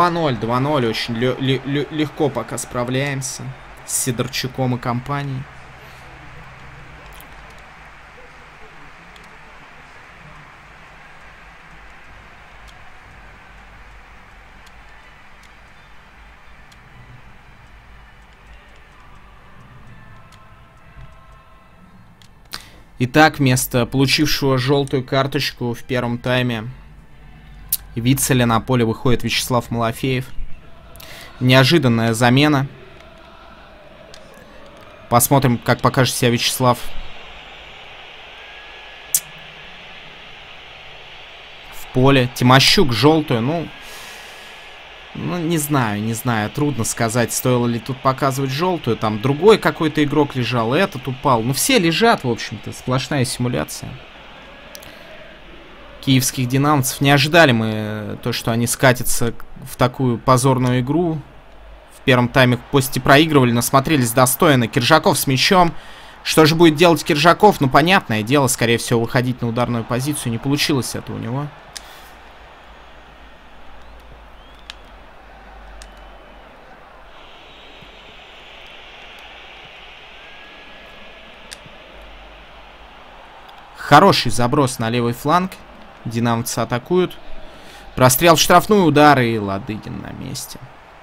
2-0, очень легко пока справляемся с Сидорчуком и компанией. Итак, вместо получившего желтую карточку в первом тайме Вицеля на поле выходит Вячеслав Малафеев. Неожиданная замена. Посмотрим, как покажет себя Вячеслав. В поле. Тимощук желтую. Ну, не знаю. Трудно сказать, стоило ли тут показывать желтую. Там другой какой-то игрок лежал, этот упал. Ну, все лежат, в общем-то. Сплошная симуляция. Киевских динамовцев. Не ожидали мы то, что они скатятся в такую позорную игру. В первом тайме пусть и проигрывали, но смотрелись достойно. Киржаков с мячом. Что же будет делать Киржаков? Ну, понятное дело, скорее всего, выходить на ударную позицию. Не получилось это у него. Хороший заброс на левый фланг. Динамовцы атакуют. Прострел в штрафную, удар, и Ладыгин на месте.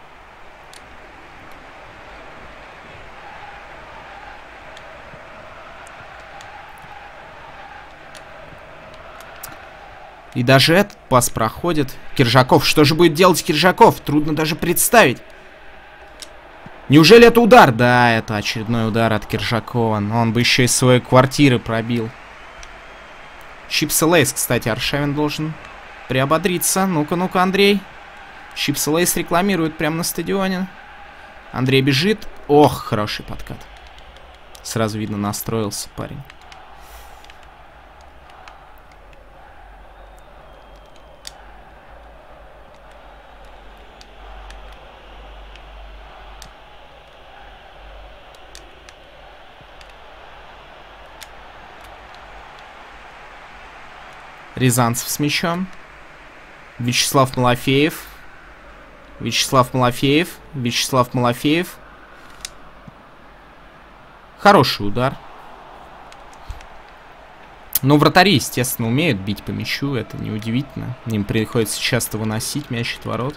И даже этот пас проходит. Киржаков. Что же будет делать Киржаков? Трудно даже представить. Неужели это удар? Да, это очередной удар от Киржакова. Но он бы еще из своей квартиры пробил. Чипсы Лейс, кстати, Аршавин должен приободриться. Ну-ка, Андрей. Чипсы Лейс рекламируют прямо на стадионе. Андрей бежит. Ох, хороший подкат. Сразу видно, настроился парень. Рязанцев с мячом. Вячеслав Малафеев. Вячеслав Малафеев. Хороший удар. Но вратари, естественно, умеют бить по мячу. Это неудивительно. Им приходится часто выносить мяч от ворот.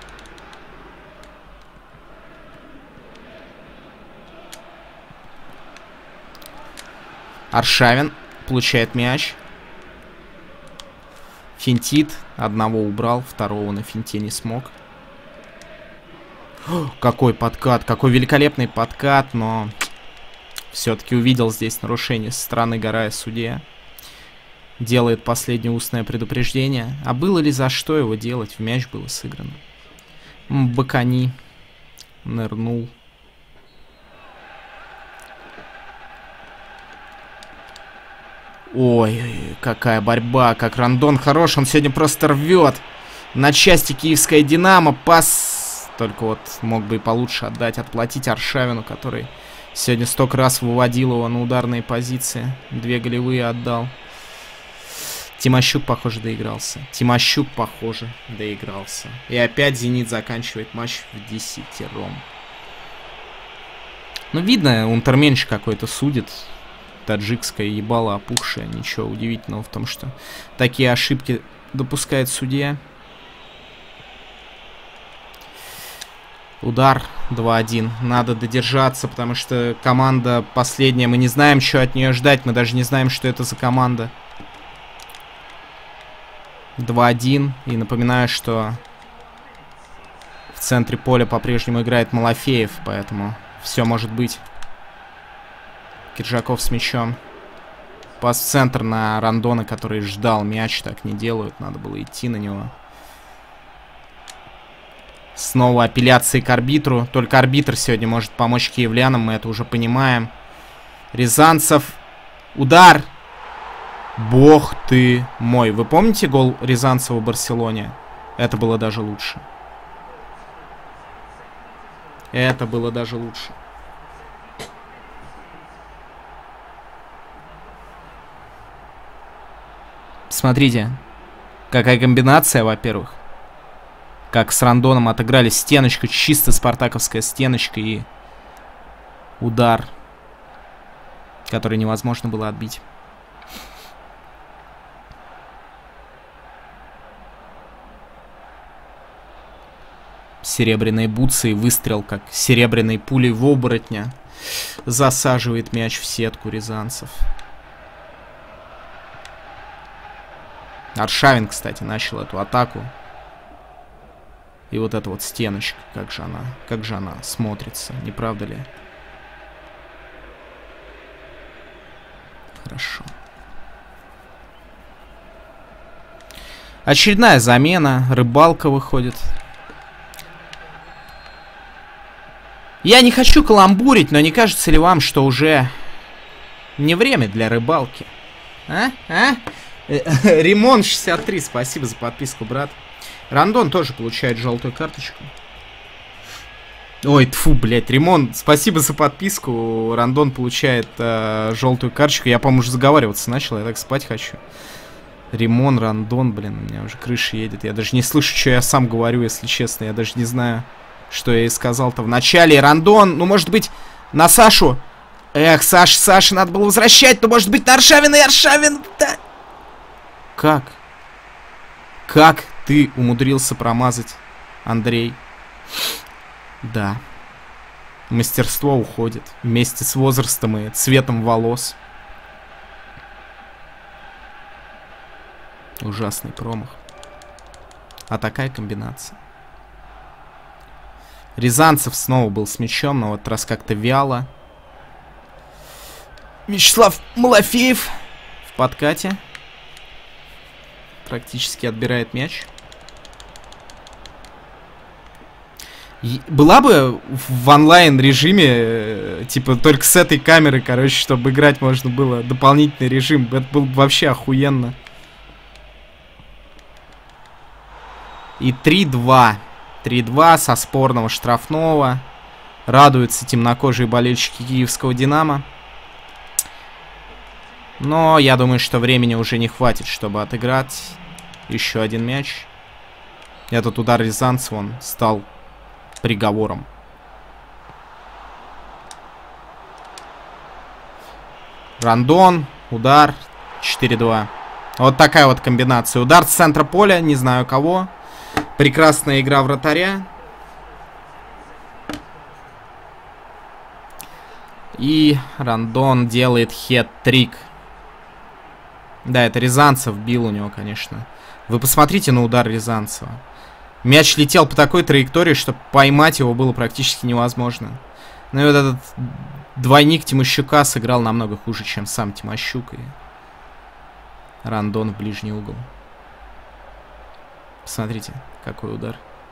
Аршавин получает мяч. Финтит. Одного убрал, второго на финте не смог. О, какой подкат, какой великолепный подкат, но все-таки увидел здесь нарушение со стороны Гарая судья. Делает последнее устное предупреждение. А было ли за что его делать? В мяч было сыграно. Бакани нырнул. Ой, какая борьба, как Рандон хорош, он сегодня просто рвет на части киевская Динамо. Пас только вот мог бы и получше отдать, отплатить Аршавину, который сегодня столько раз выводил его на ударные позиции. 2 голевые отдал. Тимощук, похоже, доигрался. И опять «Зенит» заканчивает матч в 10-ром. Ну, видно, унтерменш какой-то судит. Таджикское ебало опухшее. Ничего удивительного в том, что такие ошибки допускает судья. Удар 2-1. Надо додержаться, потому что команда последняя. Мы не знаем, что от нее ждать. Мы даже не знаем, что это за команда. 2-1. И напоминаю, что в центре поля по-прежнему играет Малафеев, поэтому все может быть. Киржаков с мячом. Пас в центр на Рандона, который ждал мяч. Так не делают. Надо было идти на него. Снова апелляции к арбитру. Только арбитр сегодня может помочь киевлянам. Мы это уже понимаем. Рязанцев. Удар. Бог ты мой. Вы помните гол Рязанцева в Барселоне? Это было даже лучше. Смотрите, какая комбинация, во-первых. Как с Рандоном отыграли стеночку, чисто спартаковская стеночка и удар, который невозможно было отбить. Серебряные бутсы и выстрел, как серебряной пулей в оборотня, засаживает мяч в сетку рязанцев. Аршавин, кстати, начал эту атаку. И вот эта вот стеночка, как же она смотрится, не правда ли? Хорошо. Очередная замена. Рыбалка выходит. Я не хочу каламбурить, но не кажется ли вам, что уже не время для рыбалки? Римон 63, спасибо за подписку, брат. Рандон тоже получает желтую карточку. Ой, тфу, блядь, Римон, спасибо за подписку. Рандон получает желтую карточку. Я, по-моему, уже заговариваться начал, я так спать хочу. Римон, Рандон, блин, у меня уже крыша едет. Я даже не слышу, что я сам говорю, если честно. Я даже не знаю, что я и сказал-то в начале. Рандон, ну, может быть, на Сашу. Эх, Саша, надо было возвращать. Ну, может быть, на Аршавина и Аршавин, да. Как? Как ты умудрился промазать, Андрей? Да. Мастерство уходит вместе с возрастом и цветом волос. Ужасный промах. А такая комбинация. Рязанцев снова был с мячом, но в этот раз как-то вяло. Вячеслав Малафеев в подкате. Практически отбирает мяч. Была бы в онлайн режиме, типа, только с этой камеры, короче, чтобы играть можно было, дополнительный режим. Это было бы вообще охуенно. И 3-2. 3-2 со спорного штрафного. Радуются темнокожие болельщики киевского «Динамо». Но я думаю, что времени уже не хватит, чтобы отыграть еще один мяч. Этот удар Рязанцева, он стал приговором. Рандон, удар, 4-2. Вот такая вот комбинация. Удар с центра поля, не знаю кого. Прекрасная игра вратаря. И Рандон делает хет-трик. Да, это Рязанцев бил у него, конечно. Вы посмотрите на удар Рязанцева. Мяч летел по такой траектории, что поймать его было практически невозможно. Ну и вот этот двойник Тимощука сыграл намного хуже, чем сам Тимощук. И Рандон в ближний угол. Посмотрите, какой удар.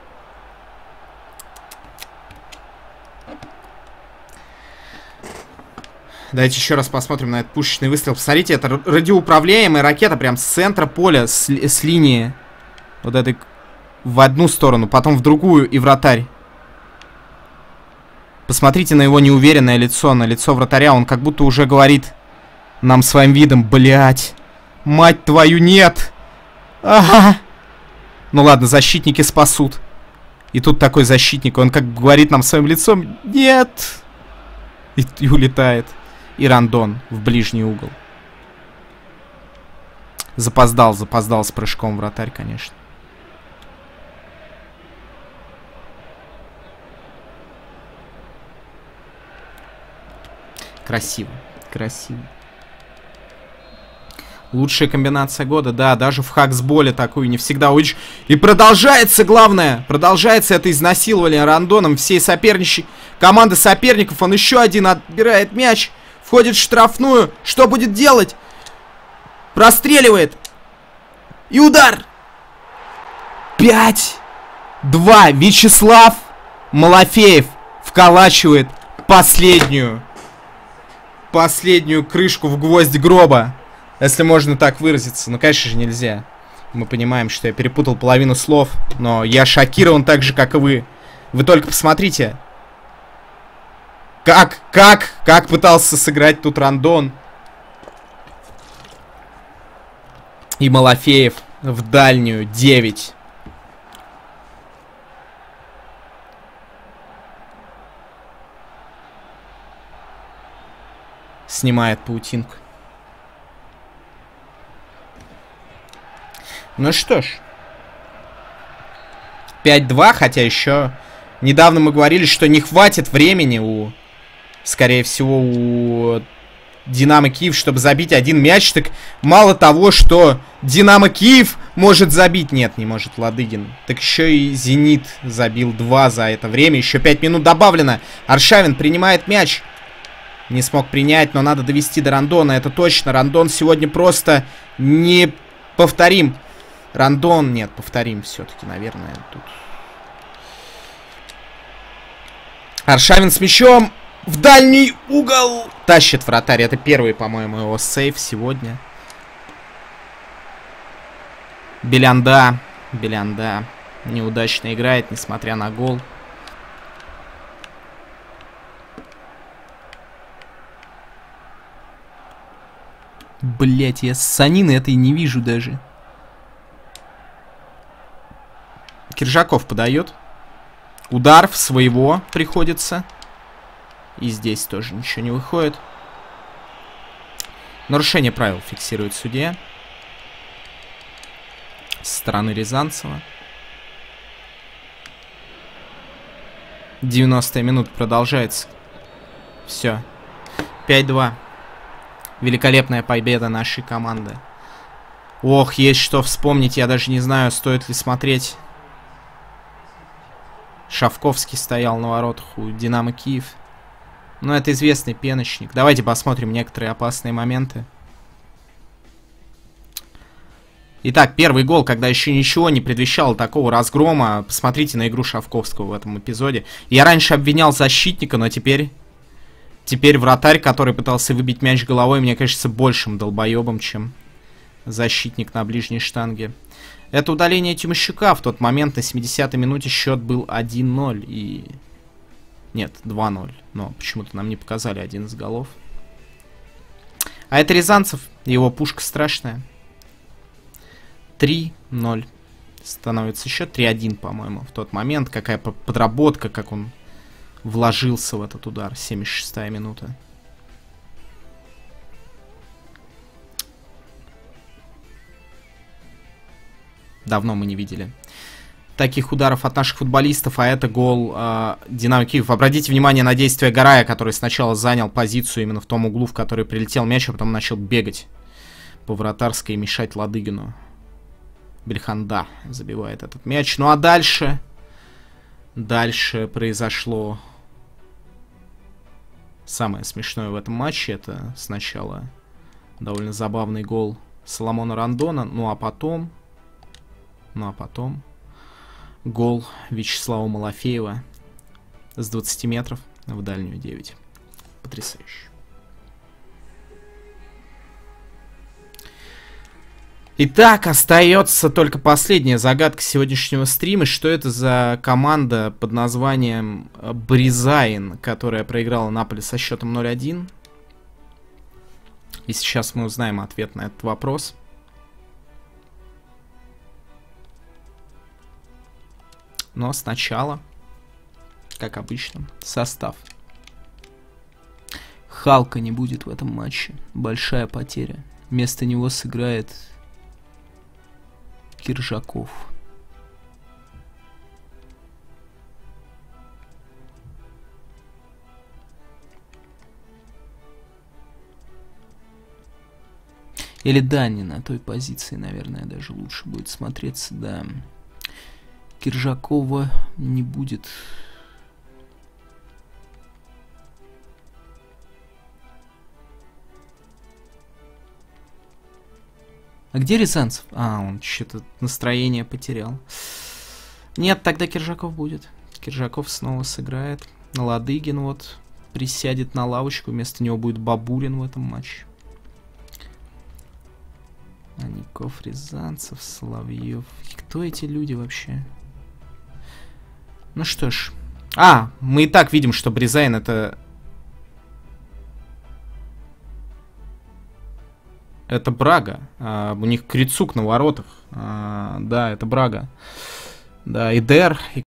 Давайте еще раз посмотрим на этот пушечный выстрел. Посмотрите, это радиоуправляемая ракета прям с центра поля, с линии вот этой в одну сторону, потом в другую и вратарь. Посмотрите на его неуверенное лицо, на лицо вратаря. Он как будто уже говорит нам своим видом: блять, мать твою, нет. Ага. Ну ладно, защитники спасут. И тут такой защитник, он как говорит нам своим лицом: нет. И улетает. И Рандон в ближний угол. Запоздал с прыжком вратарь, конечно. Красиво, красиво. Лучшая комбинация года, да, даже в хаксболе такую не всегда увидишь. И продолжается, главное, продолжается это изнасилование Рандоном всей команды соперников. Он еще один отбирает мяч, входит в штрафную. Что будет делать? Простреливает. И удар. 5-2. Вячеслав Малафеев вколачивает последнюю крышку в гвоздь гроба. Если можно так выразиться. Ну, конечно же, нельзя. Мы понимаем, что я перепутал половину слов. Но я шокирован так же, как и вы. Вы только посмотрите. Как пытался сыграть тут Рандон. И Малафеев в дальнюю. 9. Снимает паутинку. Ну что ж. 5-2, хотя еще недавно мы говорили, что не хватит времени у, скорее всего, у Динамо Киев, чтобы забить один мяч. Так мало того, что Динамо Киев может забить, нет, не может Ладыгин. Так еще и Зенит забил 2 за это время. Еще 5 минут добавлено. Аршавин принимает мяч. Не смог принять, но надо довести до Рандона. Это точно. Рандон сегодня просто не повторим. Рандон, нет, повторим все-таки, наверное, тут. Аршавин с мячом в дальний угол. Тащит вратарь. Это первый, по-моему, его сейв сегодня. Белянда. Белянда неудачно играет, несмотря на гол. Блять, я ссанины этой не вижу даже. Киржаков подает. Удар в своего приходится. И здесь тоже ничего не выходит. Нарушение правил фиксирует судья. Со стороны Рязанцева. 90-я минута продолжается. Все. 5-2. Великолепная победа нашей команды. Ох, есть что вспомнить. Я даже не знаю, стоит ли смотреть. Шавковский стоял на воротах у Динамо Киев. Но это известный пеночник. Давайте посмотрим некоторые опасные моменты. Итак, первый гол, когда еще ничего не предвещало такого разгрома. Посмотрите на игру Шавковского в этом эпизоде. Я раньше обвинял защитника, но теперь вратарь, который пытался выбить мяч головой, мне кажется большим долбоебом, чем защитник на ближней штанге. Это удаление Тимощука. В тот момент на 70-й минуте счет был 1-0 и... Нет, 2-0. Но почему-то нам не показали один из голов. А это Рязанцев. Его пушка страшная. 3-0. Становится счет 3-1, по-моему, в тот момент. Какая подработка, как он вложился в этот удар. 76-я минута. Давно мы не видели таких ударов от наших футболистов, а это гол Динамо Киев. Обратите внимание на действие Гарая, который сначала занял позицию именно в том углу, в который прилетел мяч, а потом начал бегать по вратарской и мешать Ладыгину. Бельханда забивает этот мяч. Ну а дальше произошло самое смешное в этом матче. Это сначала довольно забавный гол Соломона Рандона, ну а потом гол Вячеслава Малафеева с 20 метров в дальнюю 9. Потрясающе. Итак, остается только последняя загадка сегодняшнего стрима. Что это за команда под названием Бризайн, которая проиграла Наполи со счетом 0-1? И сейчас мы узнаем ответ на этот вопрос. Но сначала, как обычно, состав. Халка не будет в этом матче. Большая потеря. Вместо него сыграет Киржаков. Или Дани на той позиции, наверное, даже лучше будет смотреться, да. Киржакова не будет. А где Рязанцев? А, он что-то настроение потерял. Нет, тогда Киржаков будет. Киржаков снова сыграет. Ладыгин вот присядет на лавочку. Вместо него будет Бабурин в этом матче. Аников, Рязанцев, Соловьев. Кто эти люди вообще? Ну что ж. А, мы и так видим, что Бризайн это... Это Брага. У них Крицук на воротах. Да, это Брага. Да, Идер.